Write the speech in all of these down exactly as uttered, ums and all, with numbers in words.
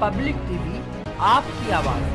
Public TV, आपकी आवाज।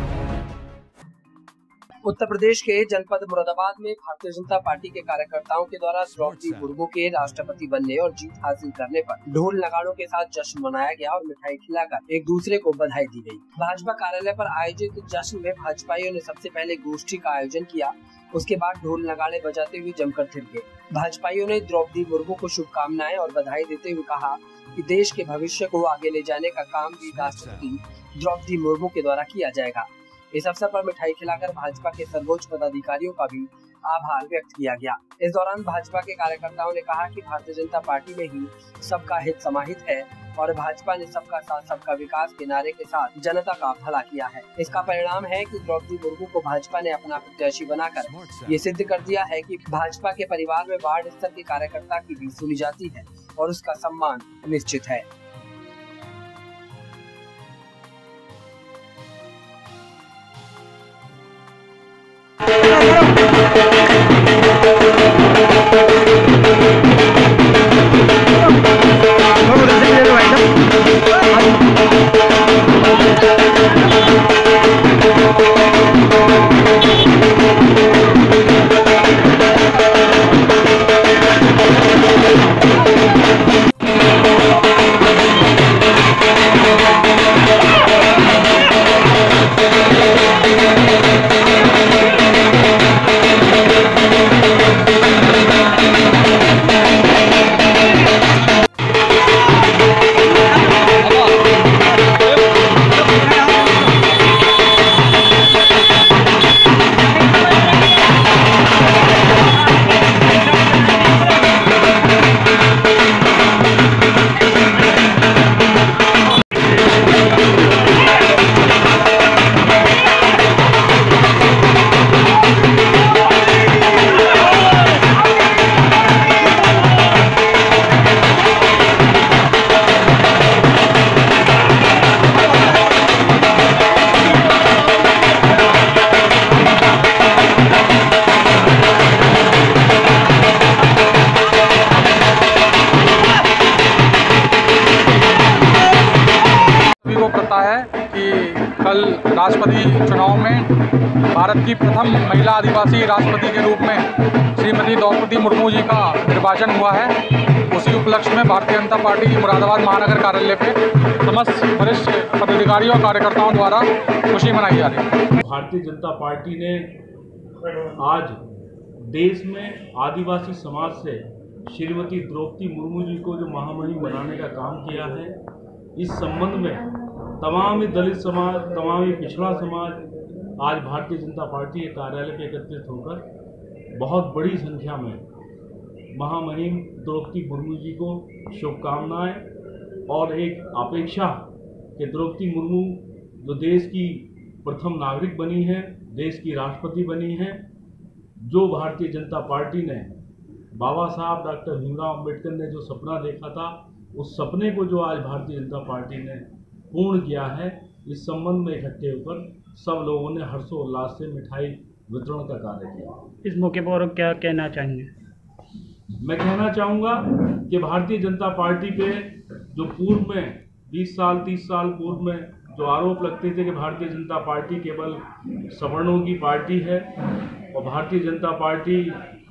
उत्तर प्रदेश के जनपद मुरादाबाद में भारतीय जनता पार्टी के कार्यकर्ताओं के द्वारा द्रौपदी मुर्मू के राष्ट्रपति बनने और जीत हासिल करने पर ढोल नगाड़ों के साथ जश्न मनाया गया और मिठाई खिलाकर एक दूसरे को बधाई दी गई। भाजपा कार्यालय पर आयोजित जश्न में भाजपाइयों ने सबसे पहले गोष्ठी का आयोजन किया। उसके बाद ढोल नगाड़े बजाते हुए जमकर थिरके। भाजपाइयों ने द्रौपदी मुर्मू को शुभकामनाएं और बधाई देते हुए कहा कि देश के भविष्य को आगे ले जाने का काम भी राष्ट्रपति द्रौपदी मुर्मू के द्वारा किया जाएगा। इस अवसर पर मिठाई खिलाकर भाजपा के सर्वोच्च पदाधिकारियों का भी आभार व्यक्त किया गया। इस दौरान भाजपा के कार्यकर्ताओं ने कहा कि भारतीय जनता पार्टी में ही सबका हित समाहित है और भाजपा ने सबका साथ सबका विकास के नारे के साथ जनता का भला किया है। इसका परिणाम है कि द्रौपदी मुर्मू को भाजपा ने अपना प्रत्याशी बनाकर ये सिद्ध कर दिया है कि भाजपा के परिवार में वार्ड स्तर के कार्यकर्ता की भी सुनी जाती है और उसका सम्मान निश्चित है। पता है कि कल राष्ट्रपति चुनाव में भारत की प्रथम महिला आदिवासी राष्ट्रपति के रूप में श्रीमती द्रौपदी मुर्मू जी का निर्वाचन हुआ है। उसी उपलक्ष्य में भारतीय जनता पार्टी मुरादाबाद महानगर कार्यालय पे समस्त वरिष्ठ पदाधिकारियों और कार्यकर्ताओं द्वारा खुशी मनाई जा रही है। भारतीय जनता पार्टी ने आज देश में आदिवासी समाज से श्रीमती द्रौपदी मुर्मू जी को जो महामहिम बनाने का काम किया है, इस संबंध में तमाम दलित समाज, तमाम पिछड़ा समाज आज भारतीय जनता पार्टी के कार्यालय पे एकत्रित होकर बहुत बड़ी संख्या में महामहिम द्रौपदी मुर्मू जी को शुभकामनाएं और एक अपेक्षा कि द्रौपदी मुर्मू जो देश की प्रथम नागरिक बनी है, देश की राष्ट्रपति बनी है, जो भारतीय जनता पार्टी ने बाबा साहब डॉक्टर भीमराव अम्बेडकर ने जो सपना देखा था, उस सपने को जो आज भारतीय जनता पार्टी ने पूर्ण किया है, इस संबंध में इकट्ठे होकर सब लोगों ने हर्षोल्लास से मिठाई वितरण का कार्य किया। इस मौके पर क्या कहना चाहेंगे? मैं कहना चाहूँगा कि भारतीय जनता पार्टी पे जो पूर्व में बीस साल तीस साल पूर्व में जो आरोप लगते थे कि भारतीय जनता पार्टी केवल सवर्णों की पार्टी है और भारतीय जनता पार्टी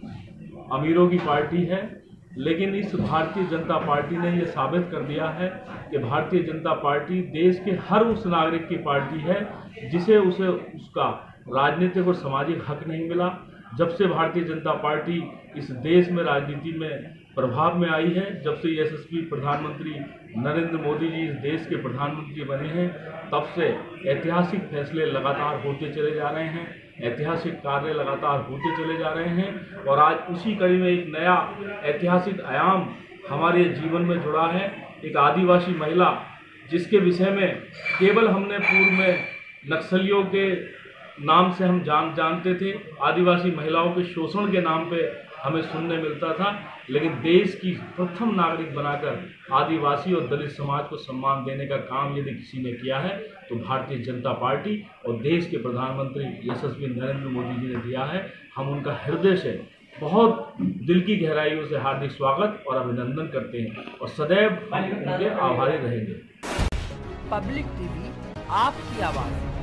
अमीरों की पार्टी है, लेकिन इस भारतीय जनता पार्टी ने यह साबित कर दिया है कि भारतीय जनता पार्टी देश के हर उस नागरिक की पार्टी है जिसे उसे उसका राजनीतिक और सामाजिक हक नहीं मिला। जब से भारतीय जनता पार्टी इस देश में राजनीति में प्रभाव में आई है, जब से यशस्वी प्रधानमंत्री नरेंद्र मोदी जी इस देश के प्रधानमंत्री बने हैं, तब से ऐतिहासिक फैसले लगातार होते चले जा रहे हैं, ऐतिहासिक कार्य लगातार होते चले जा रहे हैं और आज उसी कड़ी में एक नया ऐतिहासिक आयाम हमारे जीवन में जुड़ा है। एक आदिवासी महिला जिसके विषय में केवल हमने पूर्व में नक्सलियों के नाम से हम जान जानते थे, आदिवासी महिलाओं के शोषण के नाम पे हमें सुनने मिलता था, लेकिन देश की प्रथम नागरिक बनाकर आदिवासी और दलित समाज को सम्मान देने का काम यदि किसी ने किया है तो भारतीय जनता पार्टी और देश के प्रधानमंत्री यशस्वी नरेंद्र मोदी जी ने दिया है। हम उनका हृदय से बहुत दिल की गहराइयों से हार्दिक स्वागत और अभिनंदन करते हैं और सदैव उनके आभारी रहेंगे। पब्लिक टीवी आपकी आवाज।